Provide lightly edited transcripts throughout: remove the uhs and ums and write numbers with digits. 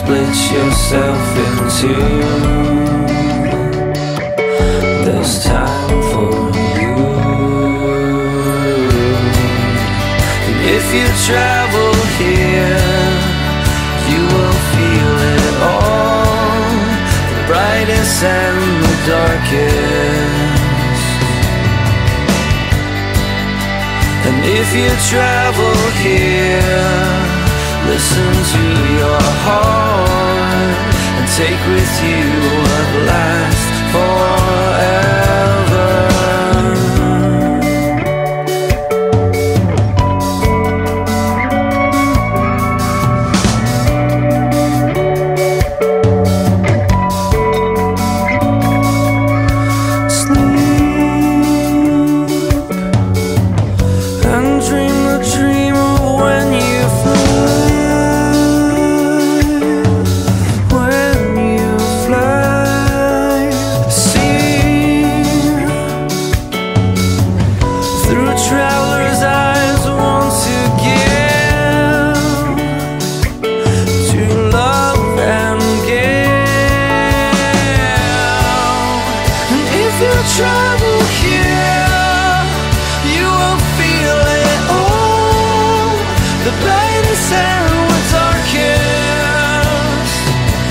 split yourself in two. There's time for you. And if you travel here, you will feel it all, the brightest and the darkest. And if you travel here, listen to your heart and take with you what lasts forever. Travel here, you will feel it all, the brightest and the darkest.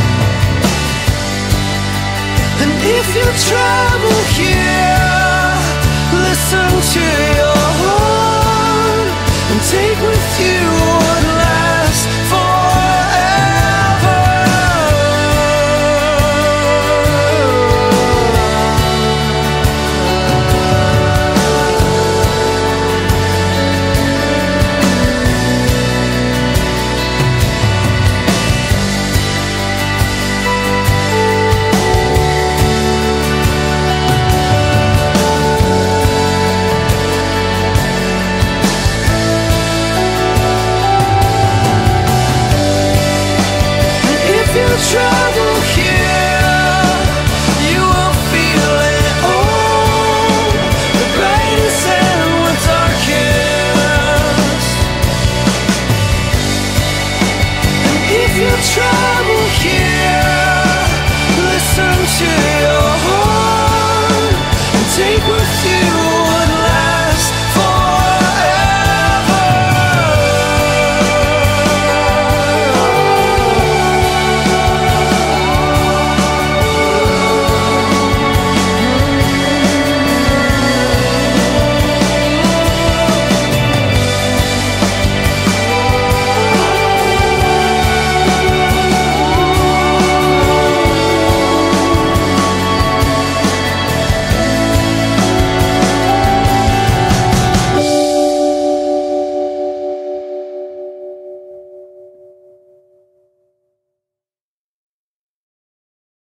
And if you travel here, listen to your heart and take with you what lasts forever. Travel here, you will feel it all, the brightest and the darkest. And if you travel here, listen to your heart and take